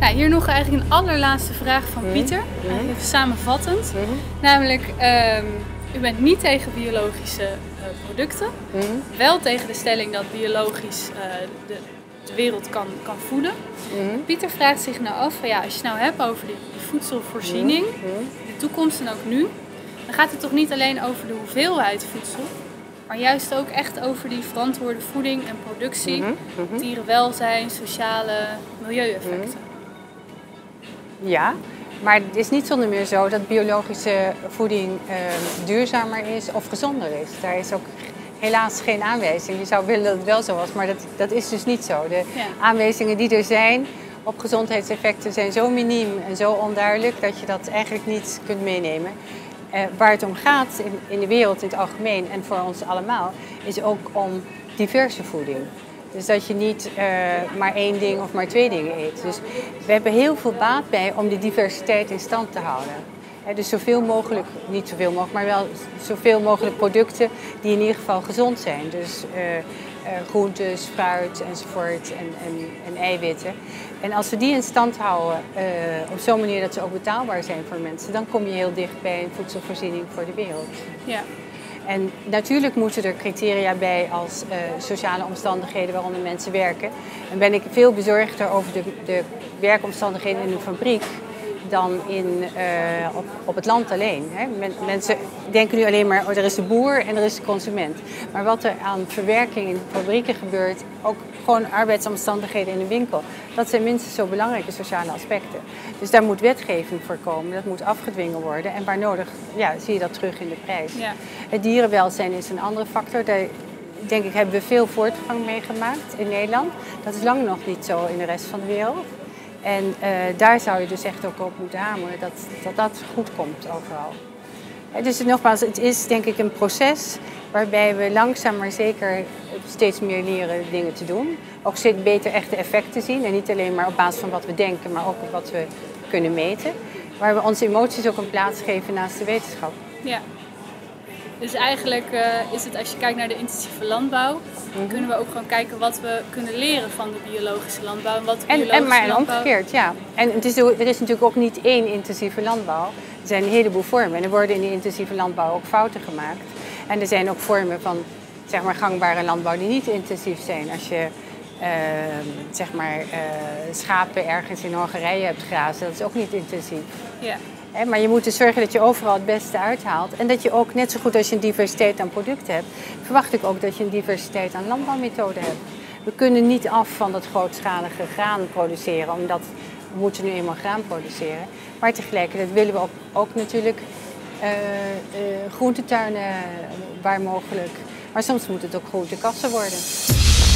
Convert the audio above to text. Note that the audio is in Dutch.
Nou, hier nog eigenlijk een allerlaatste vraag van Pieter, even samenvattend. Namelijk, u bent niet tegen biologische producten, wel tegen de stelling dat biologisch de wereld kan voeden. Pieter vraagt zich nou af, van, ja, als je het nou hebt over die voedselvoorziening, de toekomst en ook nu, dan gaat het toch niet alleen over de hoeveelheid voedsel, maar juist ook echt over die verantwoorde voeding en productie, dierenwelzijn, sociale milieueffecten. Ja, maar het is niet zonder meer zo dat biologische voeding duurzamer is of gezonder is. Daar is ook helaas geen aanwijzing. Je zou willen dat het wel zo was, maar dat is dus niet zo. De aanwijzingen die er zijn op gezondheidseffecten zijn zo miniem en zo onduidelijk dat je dat eigenlijk niet kunt meenemen. Waar het om gaat in de wereld in het algemeen en voor ons allemaal, is ook om diverse voeding. Dus dat je niet maar één ding of maar twee dingen eet. Dus we hebben heel veel baat bij om die diversiteit in stand te houden. Dus zoveel mogelijk, niet zoveel mogelijk, maar wel zoveel mogelijk producten die in ieder geval gezond zijn. Dus groentes, fruit enzovoort en eiwitten. En als we die in stand houden op zo'n manier dat ze ook betaalbaar zijn voor mensen, dan kom je heel dicht bij een voedselvoorziening voor de wereld. Ja. En natuurlijk moeten er criteria bij als sociale omstandigheden waaronder mensen werken. En ben ik veel bezorgder over de werkomstandigheden in een fabriek dan op het land alleen. Hè. Mensen denken nu alleen maar, oh, er is de boer en er is de consument. Maar wat er aan verwerking in fabrieken gebeurt, ook gewoon arbeidsomstandigheden in de winkel, dat zijn minstens zo belangrijke sociale aspecten. Dus daar moet wetgeving voor komen, dat moet afgedwongen worden. En waar nodig, ja, zie je dat terug in de prijs. Ja. Het dierenwelzijn is een andere factor. Daar, denk ik, hebben we veel voortgang mee gemaakt in Nederland. Dat is lang nog niet zo in de rest van de wereld. En daar zou je dus echt ook op moeten hameren dat goed komt overal. Dus nogmaals, het is denk ik een proces waarbij we langzaam maar zeker steeds meer leren dingen te doen. Ook steeds beter echte effecten zien en niet alleen maar op basis van wat we denken, maar ook op wat we kunnen meten. Waar we onze emoties ook een plaats geven naast de wetenschap. Ja. Dus eigenlijk is het, als je kijkt naar de intensieve landbouw, kunnen we ook gewoon kijken wat we kunnen leren van de biologische landbouw. En wat de biologische landbouw... omgekeerd, ja. En er is natuurlijk ook niet één intensieve landbouw. Er zijn een heleboel vormen en er worden in die intensieve landbouw ook fouten gemaakt. En er zijn ook vormen van, zeg maar, gangbare landbouw die niet intensief zijn. Als je schapen ergens in Hongarije hebt grazen, dat is ook niet intensief. Ja. Maar je moet dus zorgen dat je overal het beste uithaalt. En dat je ook, net zo goed als je een diversiteit aan producten hebt, verwacht ik ook dat je een diversiteit aan landbouwmethoden hebt. We kunnen niet af van dat grootschalige graan produceren, omdat we moeten nu eenmaal graan produceren. Maar tegelijkertijd willen we ook natuurlijk groentetuinen waar mogelijk. Maar soms moet het ook groentekassen worden.